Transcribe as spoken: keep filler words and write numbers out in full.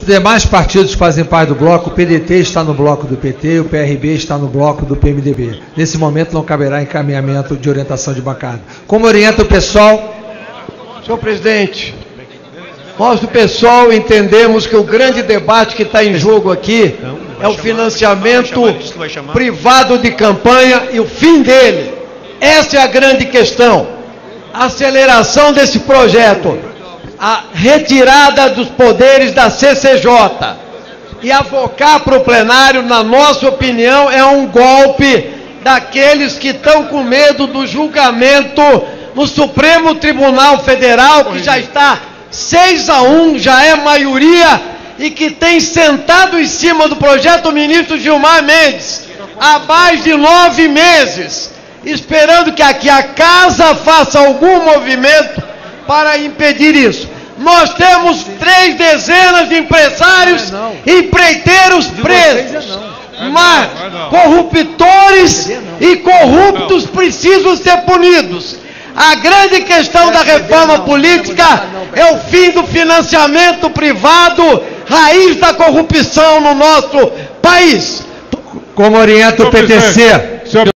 Os demais partidos que fazem parte do bloco, o P D T está no bloco do P T, o P R B está no bloco do P M D B. Nesse momento não caberá encaminhamento de orientação de bancada. Como orienta o pessoal? Senhor presidente, nós do PSOL entendemos que o grande debate que está em jogo aqui é o financiamento privado de campanha e o fim dele. Essa é a grande questão. A aceleração desse projeto, a retirada dos poderes da C C J e avocar para o plenário, na nossa opinião, é um golpe daqueles que estão com medo do julgamento no Supremo Tribunal Federal, que já está seis a um, já é maioria, e que tem sentado em cima do projeto o ministro Gilmar Mendes há mais de nove meses, esperando que aqui a casa faça algum movimento para impedir isso. Nós temos três dezenas de empresários e empreiteiros presos, mas corruptores e corruptos precisam ser punidos. A grande questão da reforma política é o fim do financiamento privado, raiz da corrupção no nosso país. Como orienta o P T C?